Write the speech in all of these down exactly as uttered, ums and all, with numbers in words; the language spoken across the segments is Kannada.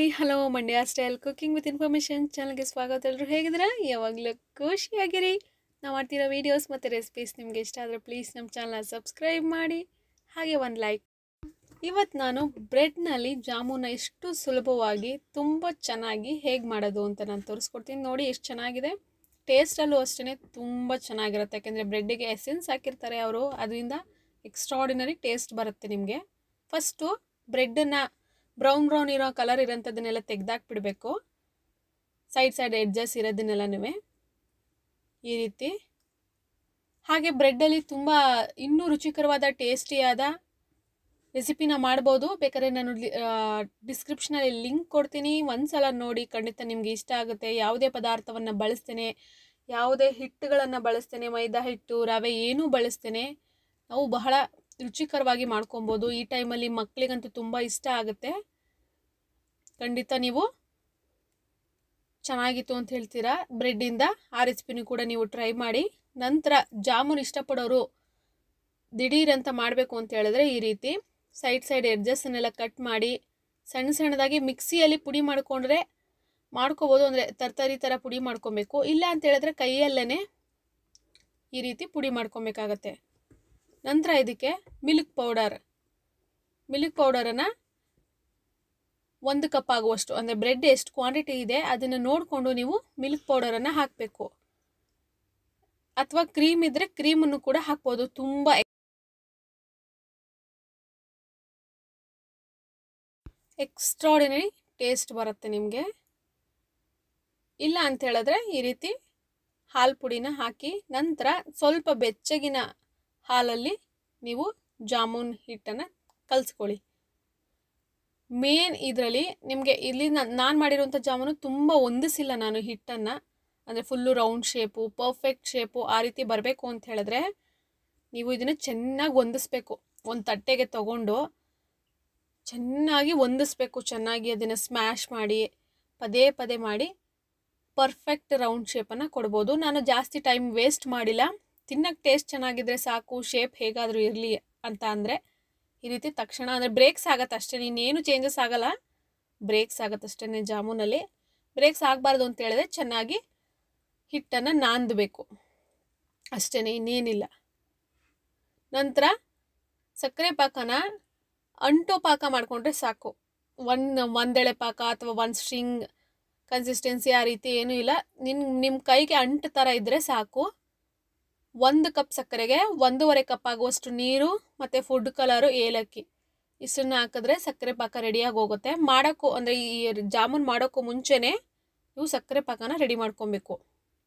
Hi hello Mandya style cooking with information ಚಾನಲ್ಗೆ ಸ್ವಾಗತ. ಎಲ್ಲರೂ ಹೇಗಿದ್ದೀರಾ? ಯಾವಾಗಲೂ ಖುಷಿಯಾಗಿರಿ. ನಾವು ಮಾಡ್ತಿರೋ ವೀಡಿಯೋಸ್ ಮತ್ತು ರೆಸಿಪೀಸ್ ನಿಮಗೆ ಇಷ್ಟ ಆದರೆ ಪ್ಲೀಸ್ ನಮ್ಮ ಚಾನಲ್ನ ಸಬ್ಸ್ಕ್ರೈಬ್ ಮಾಡಿ, ಹಾಗೆ ಒಂದು ಲೈಕ್. ಇವತ್ತು ನಾನು ಬ್ರೆಡ್ನಲ್ಲಿ ಜಾಮೂನ ಎಷ್ಟು ಸುಲಭವಾಗಿ ತುಂಬ ಚೆನ್ನಾಗಿ ಹೇಗೆ ಮಾಡೋದು ಅಂತ ನಾನು ತೋರಿಸ್ಕೊಡ್ತೀನಿ. ನೋಡಿ ಎಷ್ಟು ಚೆನ್ನಾಗಿದೆ. ಟೇಸ್ಟಲ್ಲೂ ಅಷ್ಟೇ ತುಂಬ ಚೆನ್ನಾಗಿರುತ್ತೆ, ಯಾಕೆಂದರೆ ಬ್ರೆಡ್ಡಿಗೆ ಎಸೆನ್ಸ್ ಹಾಕಿರ್ತಾರೆ ಅವರು, ಅದರಿಂದ ಎಕ್ಸ್ಟ್ರಾಡಿನರಿ ಟೇಸ್ಟ್ ಬರುತ್ತೆ ನಿಮಗೆ. ಫಸ್ಟು ಬ್ರೆಡ್ಡನ್ನು ಬ್ರೌನ್ ಬ್ರೌನ್ ಇರೋ ಕಲರ್ ಇರೋಂಥದ್ದನ್ನೆಲ್ಲ ತೆಗೆದಾಕ್ಬಿಡಬೇಕು. ಸೈಡ್ ಸೈಡ್ ಎಡ್ಜಸ್ ಇರೋದನ್ನೆಲ್ಲನೂ ಈ ರೀತಿ. ಹಾಗೆ ಬ್ರೆಡ್ಡಲ್ಲಿ ತುಂಬ ಇನ್ನೂ ರುಚಿಕರವಾದ ಟೇಸ್ಟಿಯಾದ ರೆಸಿಪಿನ ಮಾಡ್ಬೋದು. ಬೇಕಾದ್ರೆ ನಾನು ಡಿಸ್ಕ್ರಿಪ್ಷನಲ್ಲಿ ಲಿಂಕ್ ಕೊಡ್ತೀನಿ, ಒಂದು ಸಲ ನೋಡಿ, ಖಂಡಿತ ನಿಮಗೆ ಇಷ್ಟ ಆಗುತ್ತೆ. ಯಾವುದೇ ಪದಾರ್ಥವನ್ನು ಬಳಸ್ತೇನೆ, ಯಾವುದೇ ಹಿಟ್ಟುಗಳನ್ನು ಬಳಸ್ತೇನೆ, ಮೈದಾ ಹಿಟ್ಟು, ರವೆ ಏನೂ ಬಳಸ್ತೇನೆ, ನಾವು ಬಹಳ ರುಚಿಕರವಾಗಿ ಮಾಡ್ಕೊಬೋದು. ಈ ಟೈಮಲ್ಲಿ ಮಕ್ಕಳಿಗಂತೂ ತುಂಬ ಇಷ್ಟ ಆಗುತ್ತೆ. ಖಂಡಿತ ನೀವು ಚೆನ್ನಾಗಿತ್ತು ಅಂತ ಹೇಳ್ತೀರಾ ಬ್ರೆಡ್ಡಿಂದ. ಆ ರೆಸಿಪಿನೂ ಕೂಡ ನೀವು ಟ್ರೈ ಮಾಡಿ. ನಂತರ ಜಾಮೂನ್ ಇಷ್ಟಪಡೋರು ದಿಢೀರಂತ ಮಾಡಬೇಕು ಅಂತ ಹೇಳಿದ್ರೆ ಈ ರೀತಿ ಸೈಡ್ ಸೈಡ್ ಎಡ್ಜಸ್ಸನ್ನೆಲ್ಲ ಕಟ್ ಮಾಡಿ ಸಣ್ಣ ಸಣ್ಣದಾಗಿ ಮಿಕ್ಸಿಯಲ್ಲಿ ಪುಡಿ ಮಾಡಿಕೊಂಡ್ರೆ ಮಾಡ್ಕೋಬೋದು. ಅಂದರೆ ತರಕಾರಿ ಥರ ಪುಡಿ ಮಾಡ್ಕೊಬೇಕು. ಇಲ್ಲ ಅಂತ ಹೇಳಿದ್ರೆ ಕೈಯಲ್ಲೇ ಈ ರೀತಿ ಪುಡಿ ಮಾಡ್ಕೊಬೇಕಾಗತ್ತೆ. ನಂತರ ಇದಕ್ಕೆ ಮಿಲ್ಕ್ ಪೌಡರ್ ಮಿಲ್ಕ್ ಪೌಡರನ್ನು ಒಂದು ಕಪ್ ಆಗುವಷ್ಟು, ಅಂದರೆ ಬ್ರೆಡ್ ಎಷ್ಟು ಕ್ವಾಂಟಿಟಿ ಇದೆ ಅದನ್ನು ನೋಡಿಕೊಂಡು ನೀವು ಮಿಲ್ಕ್ ಪೌಡರನ್ನು ಹಾಕಬೇಕು. ಅಥವಾ ಕ್ರೀಮ್ ಇದ್ದರೆ ಕ್ರೀಮನ್ನು ಕೂಡ ಹಾಕ್ಬೋದು. ತುಂಬ ಎಕ್ಸ್ಟ್ರಾಡಿನರಿ ಟೇಸ್ಟ್ ಬರುತ್ತೆ ನಿಮಗೆ. ಇಲ್ಲ ಅಂತ ಹೇಳಿದ್ರೆ ಈ ರೀತಿ ಹಾಲು ಪುಡಿನ ಹಾಕಿ ನಂತರ ಸ್ವಲ್ಪ ಬೆಚ್ಚಗಿನ ಹಾಲಲ್ಲಿ ನೀವು ಜಾಮೂನ್ ಹಿಟ್ಟನ್ನು ಕಲಿಸ್ಕೊಳ್ಳಿ. ಮೇನ್ ಇದರಲ್ಲಿ ನಿಮಗೆ ಇಲ್ಲಿ ನಾನು ಮಾಡಿರುವಂಥ ಜಾಮೂನು ತುಂಬ ಹೊಂದಿಸಿಲ್ಲ ನಾನು ಹಿಟ್ಟನ್ನು. ಅಂದರೆ full round shape, perfect shape ಆ ರೀತಿ ಬರಬೇಕು ಅಂತ ಹೇಳಿದ್ರೆ ನೀವು ಇದನ್ನು ಚೆನ್ನಾಗಿ ಹೊಂದಿಸ್ಬೇಕು. ಒಂದು ತಟ್ಟೆಗೆ ತಗೊಂಡು ಚೆನ್ನಾಗಿ ಹೊಂದಿಸ್ಬೇಕು. ಚೆನ್ನಾಗಿ ಅದನ್ನು ಸ್ಮ್ಯಾಶ್ ಮಾಡಿ ಪದೇ ಪದೇ ಮಾಡಿ ಪರ್ಫೆಕ್ಟ್ ರೌಂಡ್ ಶೇಪನ್ನು ಕೊಡ್ಬೋದು. ನಾನು ಜಾಸ್ತಿ ಟೈಮ್ ವೇಸ್ಟ್ ಮಾಡಿಲ್ಲ. ತಿನ್ನೋಕ್ಕೆ ಟೇಸ್ಟ್ ಚೆನ್ನಾಗಿದ್ರೆ ಸಾಕು, ಶೇಪ್ ಹೇಗಾದರೂ ಇರಲಿ ಅಂತ ಅಂದರೆ ಈ ರೀತಿ ತಕ್ಷಣ ಅಂದರೆ ಬ್ರೇಕ್ಸ್ ಆಗುತ್ತೆ ಅಷ್ಟೇ, ಇನ್ನೇನು ಚೇಂಜಸ್ ಆಗೋಲ್ಲ. ಬ್ರೇಕ್ಸ್ ಆಗುತ್ತೆ ಅಷ್ಟೇ ಜಾಮೂನಲ್ಲಿ. ಬ್ರೇಕ್ಸ್ ಆಗಬಾರ್ದು ಅಂತ ಹೇಳಿದ್ರೆ ಚೆನ್ನಾಗಿ ಹಿಟ್ಟನ್ನು ನಾದಬೇಕು ಅಷ್ಟೇ, ಇನ್ನೇನಿಲ್ಲ. ನಂತರ ಸಕ್ಕರೆ ಪಾಕನ ಅಂಟೋ ಪಾಕ ಮಾಡಿಕೊಂಡ್ರೆ ಸಾಕು. ಒನ್ ಒಂದೆಳೆ ಪಾಕ ಅಥವಾ ಒಂದು ಸ್ಟ್ರಿಂಗ್ ಕನ್ಸಿಸ್ಟೆನ್ಸಿ ಆ ರೀತಿ ಏನೂ ಇಲ್ಲ. ನಿನ್ನ ನಿಮ್ಮ ಕೈಗೆ ಅಂಟು ಥರ ಇದ್ದರೆ ಸಾಕು. ಒಂದು ಕಪ್ ಸಕ್ಕರೆಗೆ ಒಂದೂವರೆ ಕಪ್ ಆಗುವಷ್ಟು ನೀರು ಮತ್ತು ಫುಡ್ ಕಲರು, ಏಲಕ್ಕಿ ಇಷ್ಟನ್ನು ಹಾಕಿದ್ರೆ ಸಕ್ಕರೆ ಪಾಕ ರೆಡಿಯಾಗಿ ಹೋಗುತ್ತೆ. ಮಾಡೋಕ್ಕೂ ಅಂದರೆ ಈ ಜಾಮೂನ್ ಮಾಡೋಕ್ಕೂ ಮುಂಚೆನೇ ನೀವು ಸಕ್ಕರೆ ಪಾಕನ ರೆಡಿ ಮಾಡ್ಕೊಬೇಕು.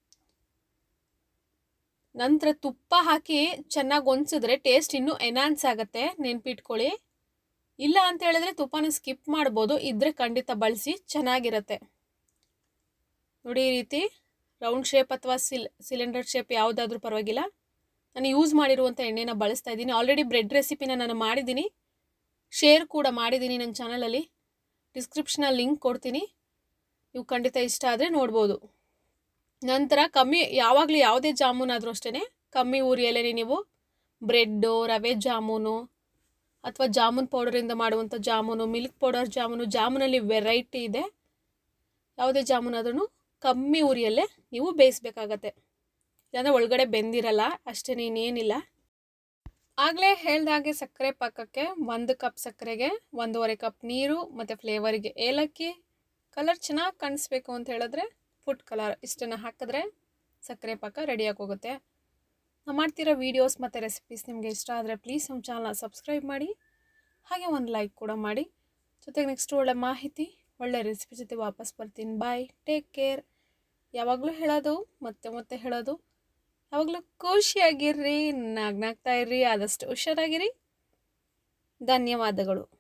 ನಂತರ ತುಪ್ಪ ಹಾಕಿ ಚೆನ್ನಾಗಿ ಹೊಂದಿಸಿದ್ರೆ ಟೇಸ್ಟ್ ಇನ್ನೂ ಎನ್ಹಾನ್ಸ್ ಆಗುತ್ತೆ, ನೆನ್ಪಿಟ್ಕೊಳ್ಳಿ. ಇಲ್ಲ ಅಂತ ಹೇಳಿದ್ರೆ ತುಪ್ಪನ ಸ್ಕಿಪ್ ಮಾಡ್ಬೋದು, ಇದ್ದರೆ ಖಂಡಿತ ಬಳಸಿ, ಚೆನ್ನಾಗಿರುತ್ತೆ. ನೋಡಿ ಈ ರೀತಿ ರೌಂಡ್ ಶೇಪ್ ಅಥವಾ ಸಿಲ್ ಸಿಲಿಂಡರ್ ಶೇಪ್ ಯಾವುದಾದ್ರೂ ಪರವಾಗಿಲ್ಲ. ನಾನು ಯೂಸ್ ಮಾಡಿರುವಂಥ ಎಣ್ಣೆನ ಬಳಸ್ತಾ ಇದ್ದೀನಿ. ಆಲ್ರೆಡಿ ಬ್ರೆಡ್ ರೆಸಿಪಿನ ನಾನು ಮಾಡಿದ್ದೀನಿ, ಶೇರ್ ಕೂಡ ಮಾಡಿದ್ದೀನಿ ನನ್ನ ಚಾನಲಲ್ಲಿ. ಡಿಸ್ಕ್ರಿಪ್ಷನಲ್ಲಿ ಲಿಂಕ್ ಕೊಡ್ತೀನಿ, ನೀವು ಖಂಡಿತ ಇಷ್ಟ ಆದರೆ ನೋಡ್ಬೋದು. ನಂತರ ಕಮ್ಮಿ ಯಾವಾಗಲೂ ಯಾವುದೇ ಜಾಮೂನ್ ಆದರೂ ಅಷ್ಟೇ ಕಮ್ಮಿ ಉರಿಯಲ್ಲೇ ನೀವು ಬ್ರೆಡ್ಡು, ರವೆ ಜಾಮೂನು ಅಥವಾ ಜಾಮೂನ್ ಪೌಡರಿಂದ ಮಾಡುವಂಥ ಜಾಮೂನು, ಮಿಲ್ಕ್ ಪೌಡರ್ ಜಾಮೂನು, ಜಾಮೂನಲ್ಲಿ ವೆರೈಟಿ ಇದೆ. ಯಾವುದೇ ಜಾಮೂನ್ ಆದ್ರೂ ಕಮ್ಮಿ ಉರಿಯಲ್ಲೇ ನೀವು ಬೇಯಿಸ್ಬೇಕಾಗತ್ತೆ. ಇಲ್ಲಾಂದರೆ ಒಳಗಡೆ ಬೆಂದಿರಲ್ಲ ಅಷ್ಟೇ, ಇನ್ನೇನಿಲ್ಲ. ಆಗಲೇ ಹೇಳ್ದಾಗೆ ಸಕ್ಕರೆ ಪಾಕಕ್ಕೆ ಒಂದು ಕಪ್ ಸಕ್ಕರೆಗೆ ಒಂದೂವರೆ ಕಪ್ ನೀರು ಮತ್ತು ಫ್ಲೇವರಿಗೆ ಏಲಕ್ಕಿ, ಕಲರ್ ಚೆನ್ನಾಗಿ ಕಾಣಿಸ್ಬೇಕು ಅಂತ ಹೇಳಿದ್ರೆ ಫುಡ್ ಕಲರ್ ಇಷ್ಟನ್ನು ಹಾಕಿದ್ರೆ ಸಕ್ಕರೆ ಪಾಕ ರೆಡಿಯಾಗಿ ಹೋಗುತ್ತೆ. ನಾವು ಮಾಡ್ತಿರೋ ವೀಡಿಯೋಸ್ ಮತ್ತು ರೆಸಿಪೀಸ್ ನಿಮಗೆ ಇಷ್ಟ ಆದರೆ ಪ್ಲೀಸ್ ನಮ್ಮ ಚಾನಲ್ನ ಸಬ್ಸ್ಕ್ರೈಬ್ ಮಾಡಿ, ಹಾಗೆ ಒಂದು ಲೈಕ್ ಕೂಡ ಮಾಡಿ. ಜೊತೆಗೆ ನೆಕ್ಸ್ಟ್ ಒಳ್ಳೆ ಮಾಹಿತಿ, ಒಳ್ಳೆ ರೆಸಿಪಿ ಜೊತೆ ವಾಪಸ್ ಬರ್ತೀನಿ. Bye, take care. ಯಾವಾಗಲೂ ಹೇಳೋದು ಮತ್ತೆ ಮತ್ತೆ ಹೇಳೋದು, ಯಾವಾಗಲೂ ಖುಷಿಯಾಗಿರ್ರಿ, ನಗ್ನಾಗ್ತಾ ಇರ್ರಿ, ಆದಷ್ಟು ಹುಷಾರಾಗಿರಿ. ಧನ್ಯವಾದಗಳು.